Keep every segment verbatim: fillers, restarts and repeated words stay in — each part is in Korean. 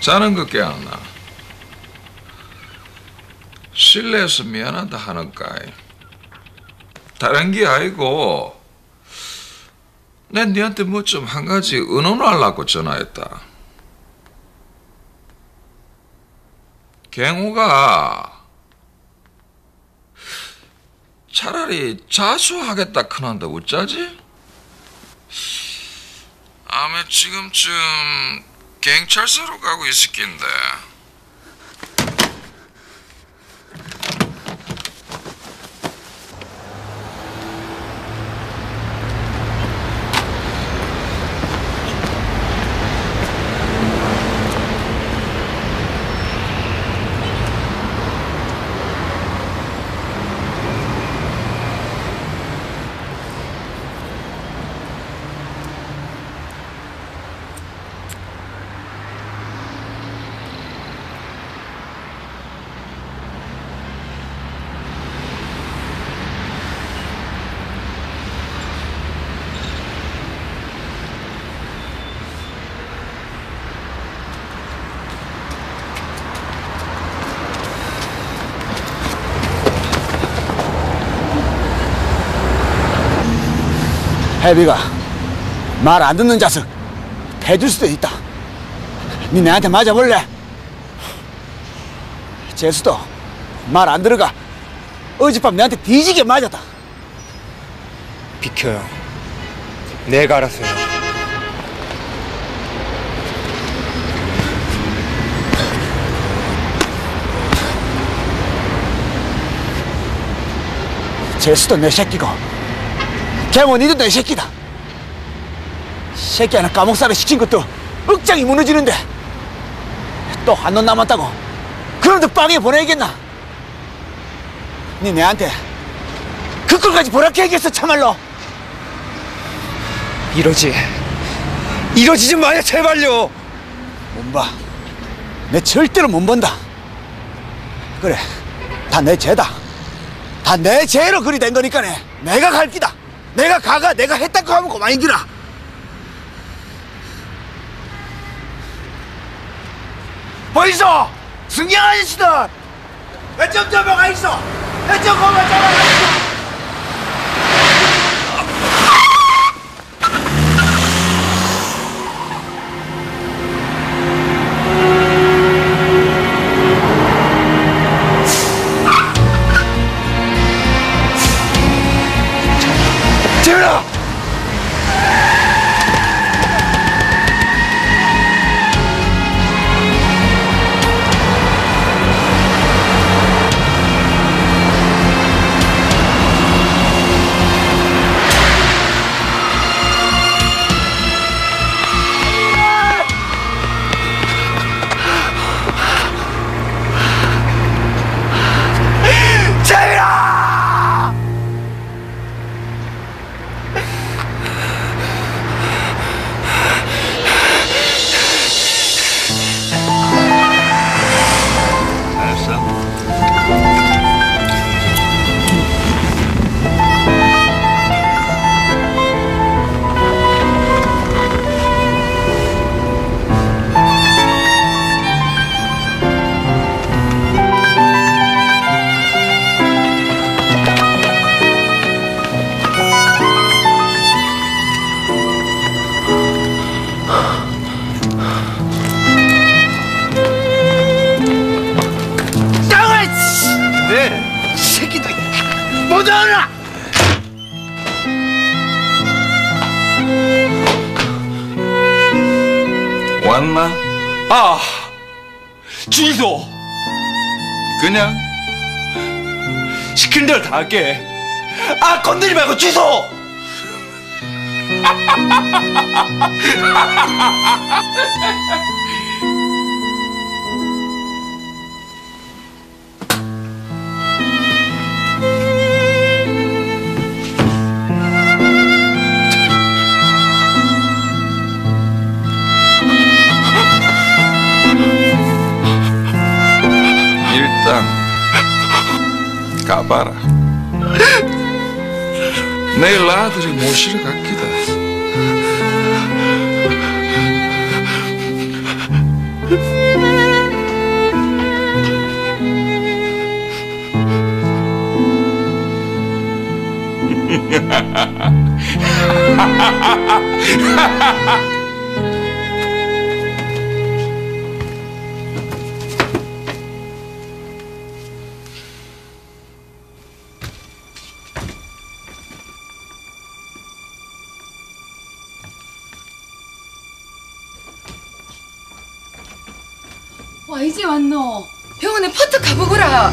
자는 거 깨었나? 실례해서 미안하다 하는까이. 다른 게 아니고 내 니한테 뭐 좀 한 가지 의논하려고 전화했다. 갱호가 차라리 자수하겠다 크는데 어쩌지? 아마 지금쯤 경찰서로 가고 있을 낀데. 혜비가 말 안 듣는 자식 해줄 수도 있다. 니 내한테 맞아볼래? 재수도 말 안 들어가 어젯밤 내한테 뒤지게 맞았다. 비켜요. 내가 알았어요. 재수도 내 새끼고 개모 니도 내 새끼다. 새끼 하나 감옥살이 시킨 것도 억장이 무너지는데 또 한 놈 남았다고 그놈도 빵에 보내야겠나? 니 내한테 그 꼴까지 보라게 얘기했어 참말로. 이러지 이러지 좀 마요 제발요. 못 봐. 내 절대로 못 본다. 그래 다 내 죄다. 다 내 죄로 그리 된 거니까네. 내가 갈 기다. 내가 가가 내가 했다고 하면 그만이기라. 보이소? 승경 아저씨들 배점 잡아가 있어. 배점 거만 잡아가 있어. 재민아! 왔나? 아, 주이소. 그냥 시키는 대로 다 할게. 아, 건드리지 말고 주이소. 일단 가봐라. 내일 아들이 모시러 갔기다. 와 이제 왔노. 병원에 퍼뜩 가보거라.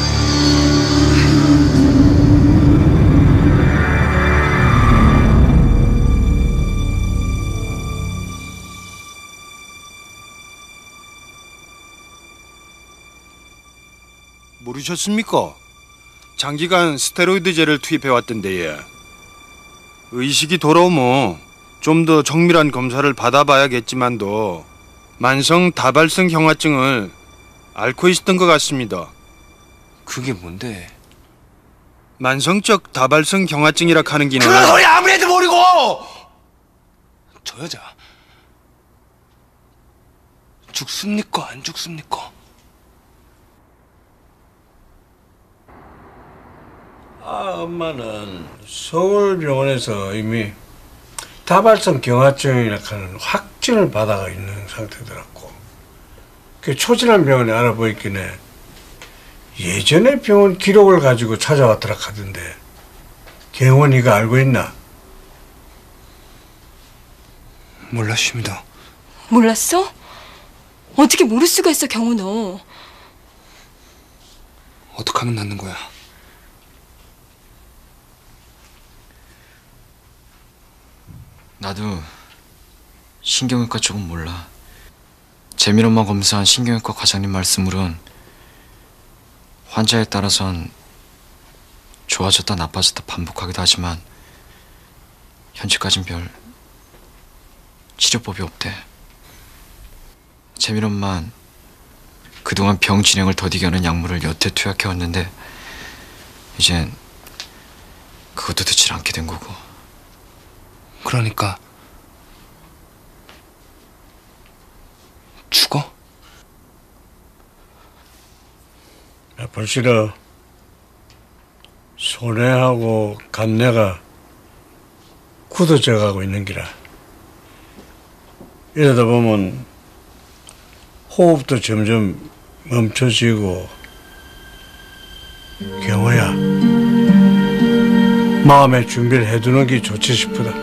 모르셨습니까? 장기간 스테로이드제를 투입해왔던데 예. 의식이 돌아오면 좀 더 정밀한 검사를 받아봐야겠지만도 만성 다발성 경화증을 앓고 있었던 것 같습니다. 그게 뭔데? 만성적 다발성 경화증이라 하는 기는 그런 소리 아무래도 모르고! 저 여자 죽습니까? 안 죽습니까? 아, 엄마는 서울병원에서 이미 다발성 경화증이라는 확진을 받아 있는 상태더라고. 그 초진한 병원에 알아보였긴 해. 예전에 병원 기록을 가지고 찾아왔더라 하던데 경원이가 알고 있나? 몰랐습니다. 몰랐어? 어떻게 모를 수가 있어 경호 너. 어떻게 하면 낫는 거야? 나도 신경외과 쪽은 몰라. 재민 엄마 검사한 신경외과 과장님 말씀으론 환자에 따라선 좋아졌다 나빠졌다 반복하기도 하지만 현재까진 별 치료법이 없대. 재민 엄만 그동안 병 진행을 더디게 하는 약물을 여태 투약해왔는데 이젠 그것도 듣질 않게 된 거고. 그러니까 죽어? 야, 벌써 손해하고 간내가 굳어져 가고 있는 기라. 이러다 보면 호흡도 점점 멈춰지고. 경호야, 마음의 준비를 해두는 게 좋지 싶다.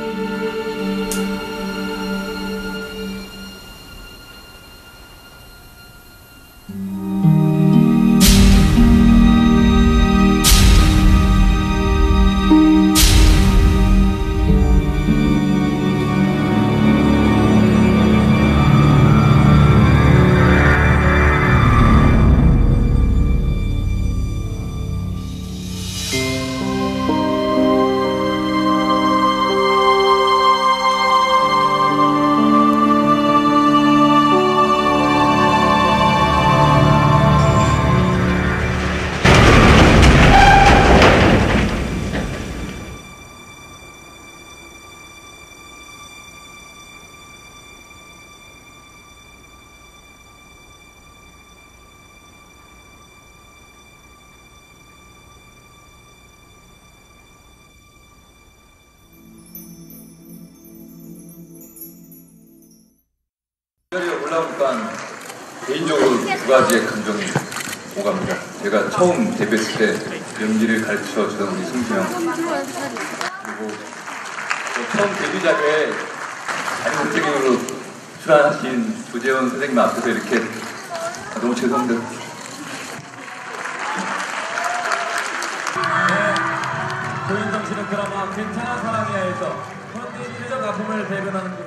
자리에 올라오니까 개인적으로 두 가지의 감정이 오갑니다. 제가 처음 데뷔했을 때 연기를 가르쳐 주던 우리 승수 형, 그리고 또 처음 데뷔작에 자리 선생님으로 출연하신 조재원 선생님 앞에서 이렇게 너무 죄송합니다. 조인정 씨는 드라마 괜찮아 사랑해야에서 현대인의 아픔을 대변하는